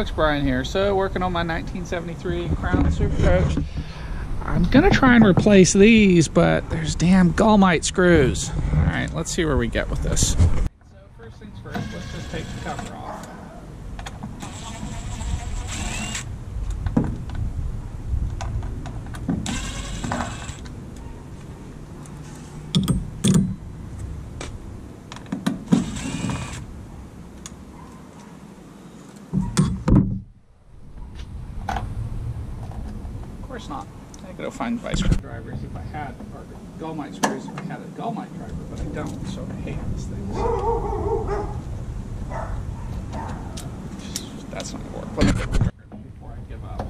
folks, Brian here. So working on my 1973 Crown Supercoach. I'm gonna try and replace these, but there's damn Gallmite screws. All right, let's see where we get with this. So first things first, let's just take the cover off. Of course not. I gotta go find my screwdrivers if I had, or Gallmite screws if I had a Gallmite driver, but I don't, so I hate these things. That's not gonna work. Let me get my driver before I give up.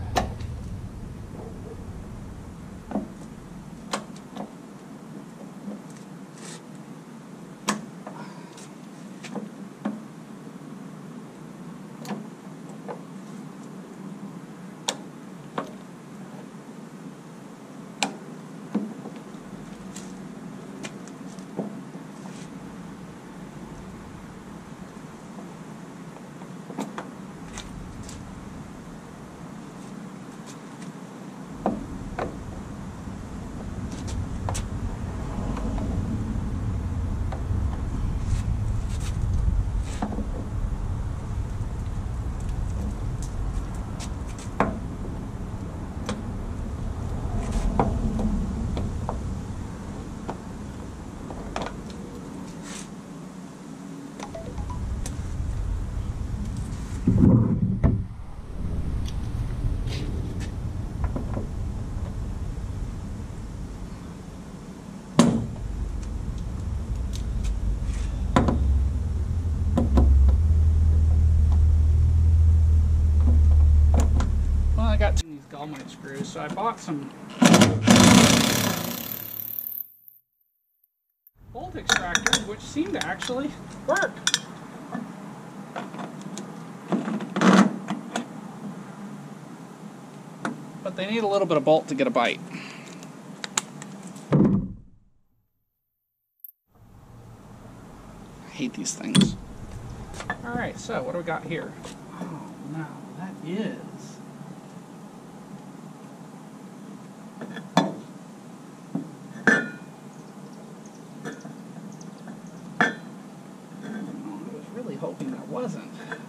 I got these Gallmite screws, so I bought some bolt extractors, which seem to actually work. But they need a little bit of bolt to get a bite. I hate these things. Alright, so what do we got here? Oh no, that is... hoping that wasn't.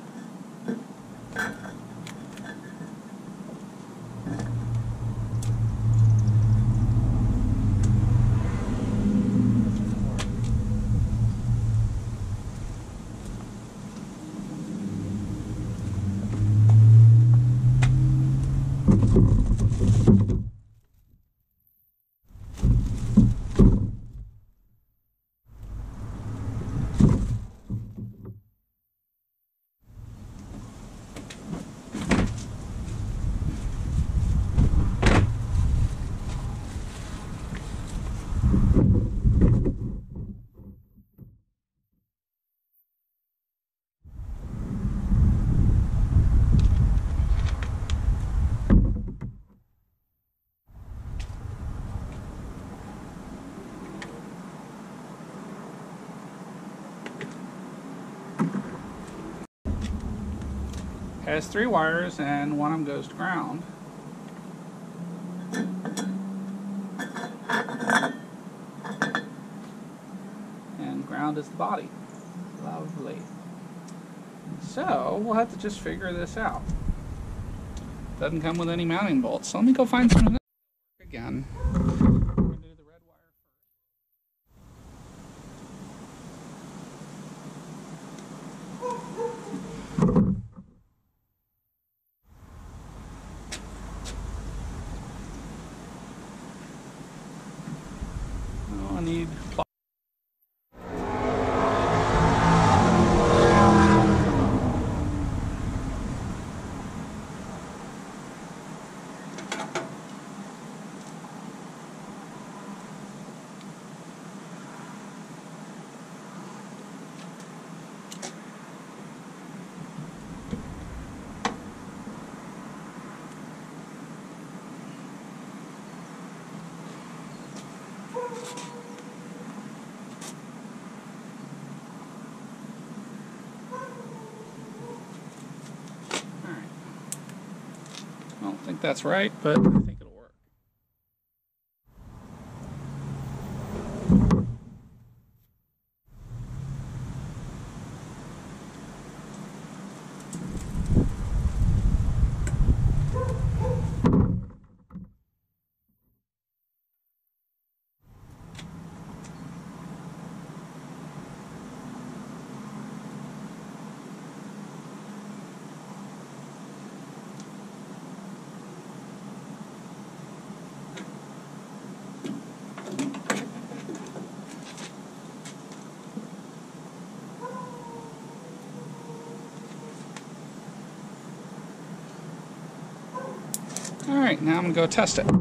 Has 3 wires and one of them goes to ground. And ground is the body. Lovely. So we'll have to just figure this out. Doesn't come with any mounting bolts. So let me go find some of this again. I need Alright. that's right, but I think it'll work. All right, now I'm gonna go test it.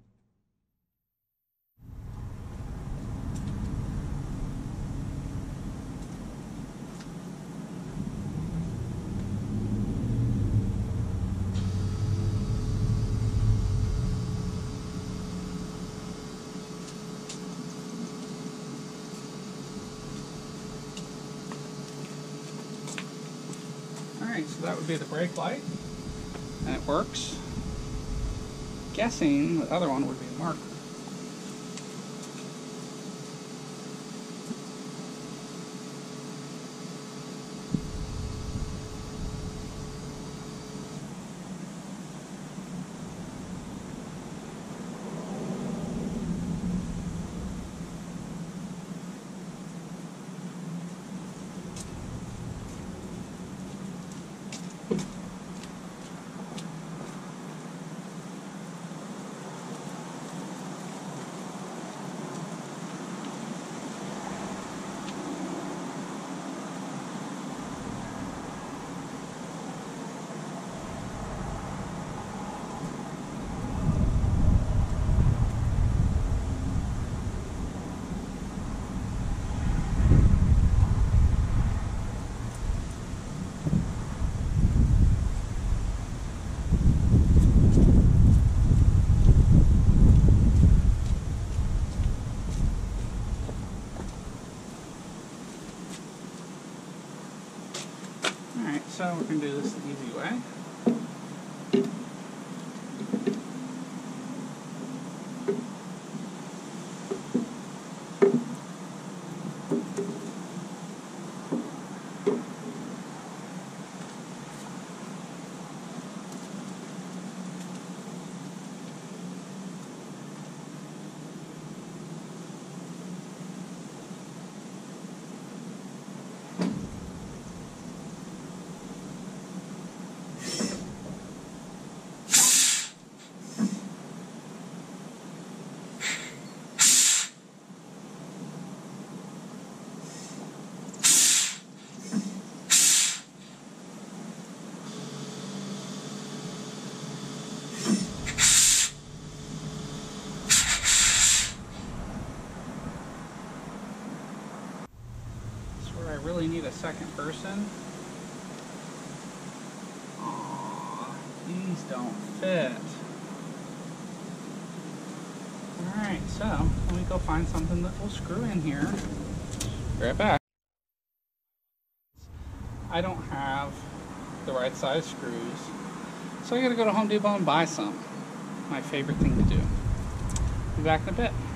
All right, so that would be the brake light, and it works. Guessing the other one would be the marker. Alright, so we're going to do this the easy way. I really need a second person. Aww, these don't fit. Alright, so let me go find something that will screw in here. Be right back. I don't have the right size screws, so I gotta go to Home Depot and buy some. My favorite thing to do. Be back in a bit.